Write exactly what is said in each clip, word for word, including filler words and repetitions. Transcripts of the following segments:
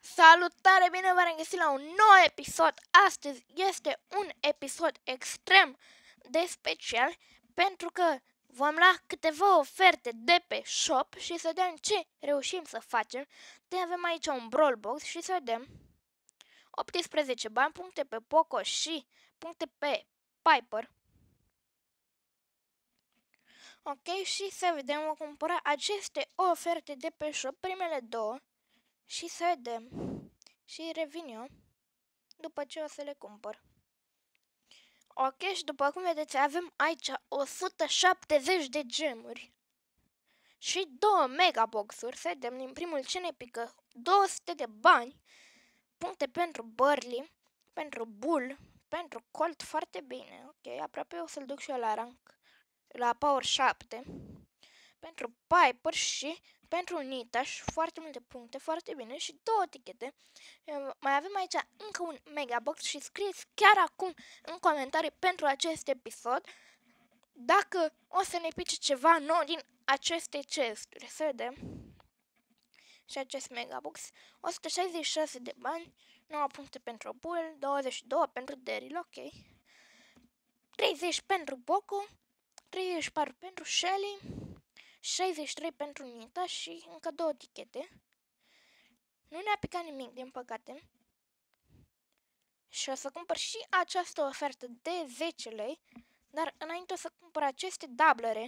Salutare, bine v-am regăsit la un nou episod. Astăzi este un episod extrem de special pentru că vom lua câteva oferte de pe shop și să vedem ce reușim să facem. De avem aici un Brawl Box și să vedem optsprezece bani, puncte pe Poco și puncte pe Piper. Ok, și să vedem, vom cumpăra aceste oferte de pe shop, primele două, și să vedem. Și revin eu după ce o să le cumpăr. Ok, și după cum vedeți avem aici o sută șaptezeci de gemuri și două megaboxuri. Să vedem din primul ce ne pică: două sute de bani, puncte pentru Burley, pentru Bull, pentru Colt, foarte bine. Ok, aproape o să-l duc și eu la rank, la Power șapte, pentru Piper și pentru Nitaș, foarte multe puncte, foarte bine, și două tichete. Mai avem aici încă un megabox și scrieți chiar acum în comentarii pentru acest episod dacă o să ne pice ceva nou din aceste chesturi. Să vedem. Și acest megabox: o sută șaizeci și șase de bani, nouă puncte pentru Bull, douăzeci și doi pentru Daryl, ok, treizeci pentru Poco, treizeci și patru pentru Shelly, șaizeci și trei pentru Nita și încă două tichete. Nu ne-a picat nimic, din păcate. Și o să cumpăr și această ofertă de zece lei, dar înainte o să cumpăr aceste dublere.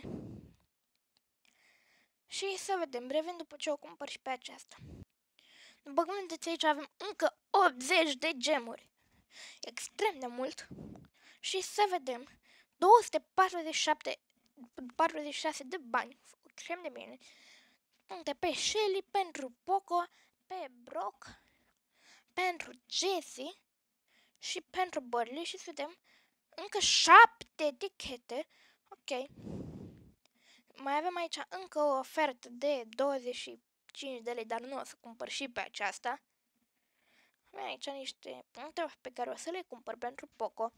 Și să vedem, revin după ce o cumpăr și pe aceasta. După cum vedeți, aici avem încă optzeci de gemuri. Extrem de mult. Și să vedem, două sute patruzeci și șapte, patruzeci și șase de bani. Extrem de bine. Puncte pe Shelly, pentru Poco, pe Brock, pentru Jessie și pentru Burley. Și să vedem, încă șapte tichete. Ok. Mai avem aici încă o ofertă de douăzeci și cinci de lei, dar nu o să cumpăr și pe aceasta. Avem aici niște puncte pe care o să le cumpăr pentru Poco.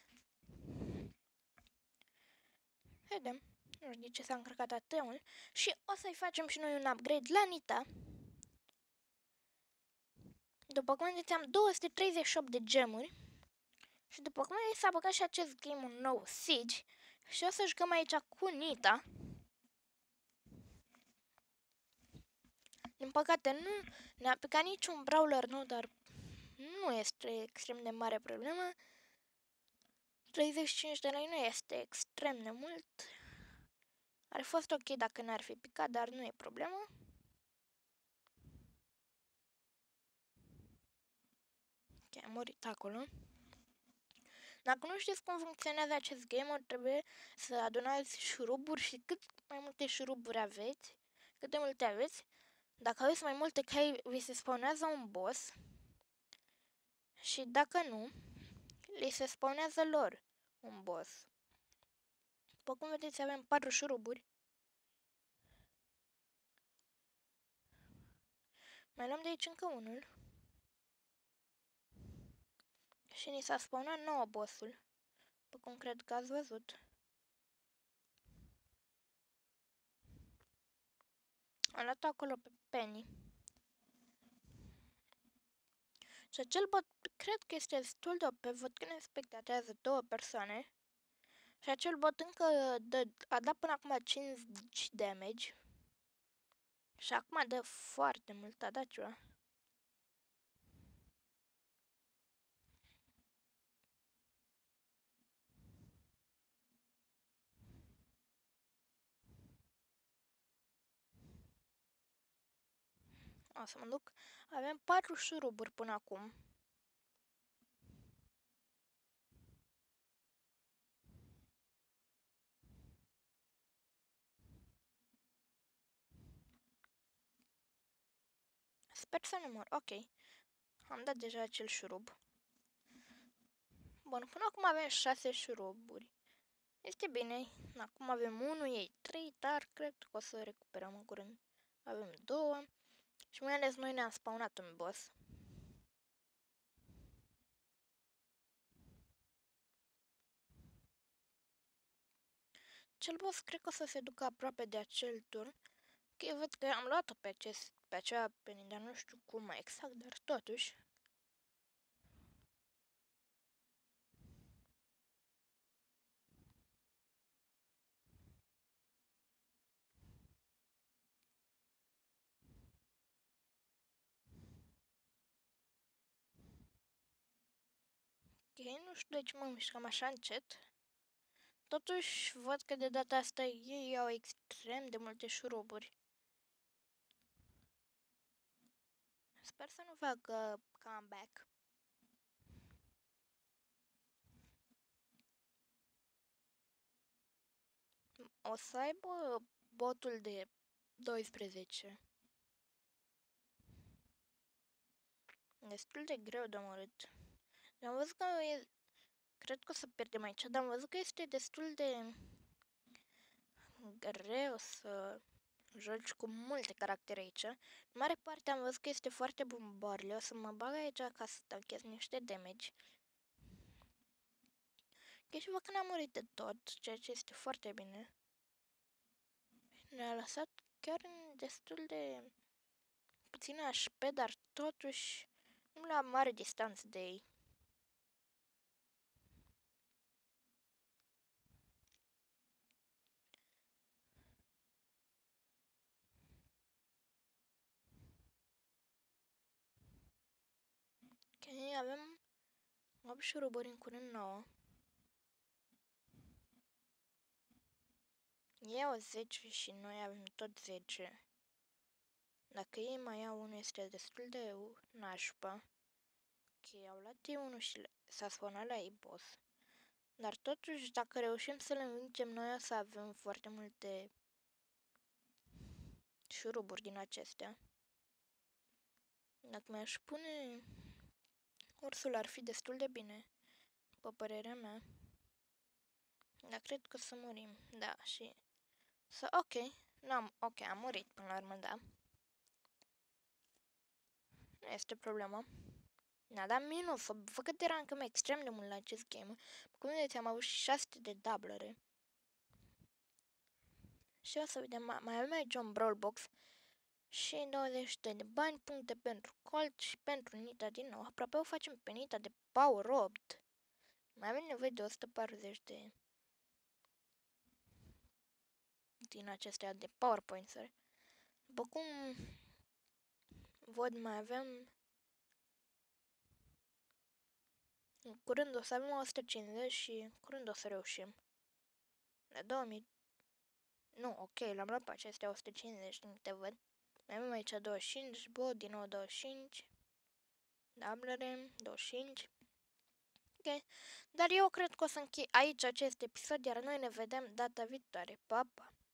Vedem. Nu știu de ce s-a încărcat atât de mult. Și o să-i facem și noi un upgrade la Nita. După cum vedeți, am două sute treizeci și opt de gemuri. Și după cum vedeți, s-a băgat și acest game un nou Siege. Și o să jucăm aici cu Nita. Din păcate nu ne-a picat niciun brawler nou, dar nu este extrem de mare problemă. treizeci și cinci de lei nu este extrem de mult. Ar fi fost ok dacă n-ar fi picat, dar nu e problemă. Ok, am murit acolo. Dacă nu știți cum funcționează acest game, trebuie să adunați șuruburi și cât mai multe șuruburi aveți, cât de multe aveți. Dacă aveți mai multe cai, vi se spawnează un boss. Și dacă nu, li se spawnează lor un boss. După cum vedeți, avem patru șuruburi. Mai luăm de aici încă unul. Și ni s-a spawnat nouă bossul, după cum cred că ați văzut. Am luat acolo pe Penny. Și acel bot cred că este destul de O P, văd că ne spectatează două persoane. Și acel bot încă dă, a dat până acum cinci damage. Și acum dă foarte mult, a dat ceva. O să mă duc. Avem patru șuruburi până acum. Sper să nu mor. Ok. Am dat deja acel șurub. Bun, până acum avem șase șuruburi. Este bine. Acum avem unu, ei trei, dar cred că o să recuperăm în curând. Avem două. Și mai ales noi ne-am spawnat un boss. Cel boss cred că o să se ducă aproape de acel turn. Ok, văd că am luat-o pe acest pe acea penny, dar nu știu cum mai exact, dar totuși. Ok, nu știu de ce mă mișcam așa încet. Totuși, văd că de data asta ei au extrem de multe șuruburi. Sper să nu facă comeback. O să aibă botul de doisprezece. Destul de greu de omorât. Am văzut că e... Cred că o să pierdem aici, dar am văzut că este destul de greu să joci cu multe caractere aici. În mare parte am văzut că este foarte bun Barley. O să mă bag aici ca să tanchez niște damage. Ok, și văd că n-am murit de tot, ceea ce este foarte bine. Ne-a lăsat chiar în destul de puține H P, dar totuși nu la mare distanță de ei. Ok, avem opt șuruburi în curând nouă. Ei au zece și noi avem tot zece. Dacă ei mai au unul, este destul de nașpa. Ok, au luat ei unul și s-a spawnat la ei boss. Dar totuși, dacă reușim să le învingem, noi o să avem foarte multe șuruburi din acestea. Dacă mi-aș pune ursul, ar fi destul de bine, după părerea mea. Dar cred că să murim, da, și... Să, ok, n-am, ok, am murit până la urmă, da. Nu este problemă. Da, dar minus, văd că te rancăm extrem de mult la acest game. Cum vedeți, am avut șase sute de dublere. Și o să vedem, mai avem aici un Brawl Box și douăzeci de bani, puncte pentru Colt și pentru Nita din nou. Aproape o facem pe Nita de Power opt. Mai avem nevoie de o sută patruzeci de din acestea de PowerPoint-uri. După cum văd, mai avem... În curând o să avem o sută cincizeci și curând o să reușim. La două mii... Nu, ok, l-am luat pe acestea o sută cincizeci, nu te văd. Mai avem aici douăzeci și cinci, bot, din nou douăzeci și cinci. Dublere, douăzeci și cinci. Ok, dar eu cred că o să închei aici acest episod, iar noi ne vedem data viitoare. Pa, pa!